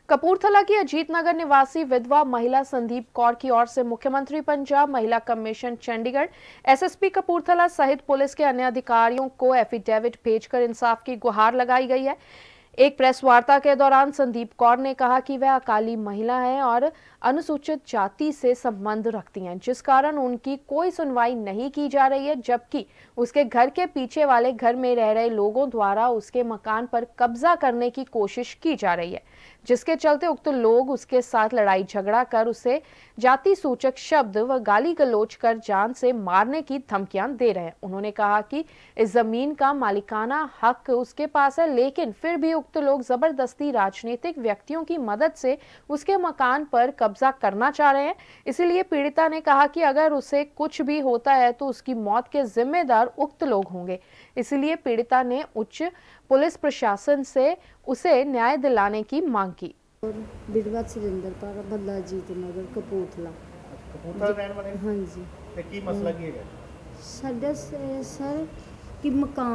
कपूरथला की अजीत नगर निवासी विधवा महिला संदीप कौर की ओर से मुख्यमंत्री पंजाब, महिला कमीशन चंडीगढ़, एसएसपी कपूरथला सहित पुलिस के अन्य अधिकारियों को एफिडेविट भेजकर इंसाफ की गुहार लगाई गई है। एक प्रेस वार्ता के दौरान संदीप कौर ने कहा कि वह अकाली महिला हैं और अनुसूचित जाति से संबंध रखती हैं, जिस कारण उनकी कोई सुनवाई नहीं की जा रही है, जबकि उसके घर के पीछे वाले घर में रह रहे लोगों द्वारा उसके मकान पर कब्जा करने की कोशिश की जा रही है, जिसके चलते उक्त लोग उसके साथ लड़ाई झगड़ा कर उसे जाति सूचक शब्द व गाली गलौज कर जान से मारने की धमकियां दे रहे हैं। उन्होंने कहा कि इस जमीन का मालिकाना हक उसके पास है, लेकिन फिर भी उक्त लोग जबरदस्ती राजनीतिक व्यक्तियों की मदद से उसके मकान पर कब्जा करना चाह रहे हैं। इसलिए पीड़िता ने कहा कि अगर उसे कुछ भी होता है तो उसकी मौत के जिम्मेदार उक्त लोग होंगे। इसलिए पीड़िता ने उच्च पुलिस प्रशासन से उसे न्याय दिलाने की मांग की। विधवा सुरेंद्र कौर, बल्ला अजीत नगर, कपूरथला। कपूरथला रहने वाले? हाँ जी। ते की मसला की है? साडा सर कि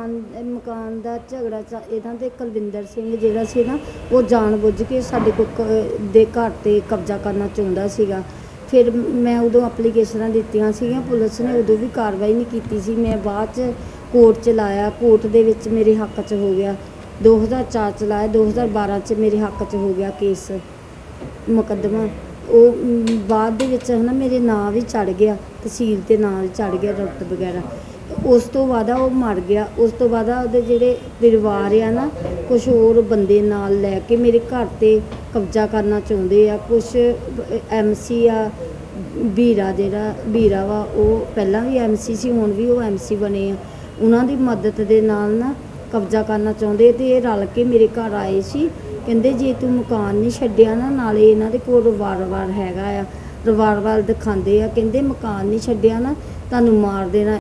मकान दा झगड़ा इन्हां दे कुलविंदर सिंह जिहड़ा सी ना, वो जानबुझ के साडे दे घर ते कब्जा करना चाहुंदा सीगा। फिर मैं उदों एप्लीकेशनां दित्तियां सीगीआं, पुलिस ने उदों भी कार्रवाई नहीं कीती सी। मैं बाद च कोर्ट च लाया, कोर्ट दे विच मेरे हक च हो गया। 2004 च लाया, 2012 च मेरे हक च हो गया केस मुकदमा। वो बाद दे विच है ना मेरे नाम भी चढ़ गया, तहसील ते नाम चढ़ गया, रट वगैरह। उस तो बाद वो मर गया। उस तो बाद उहदे जिहड़े परिवार आ ना, कुछ होर बंदे नाल लैके मेरे घर ते कब्जा करना चाहुंदे आ। कुछ MC आ बीरा, जिहड़ा बीरा वा, वो पहलां भी MC सी, हुण भी वो MC बने आ। उन्हां दी मदद दे नाल ना कब्जा करना चाहुंदे ते रल के मेरे घर आए सी। कहंदे जे तू मकान नहीं छड्डिया ना, नाले इन्हां दे कोल रिवाल्वर हैगा आ, रिवाल्वर दिखांदे आ, कहंदे मकान नहीं छड्डिया ना तुहानूं मार देना।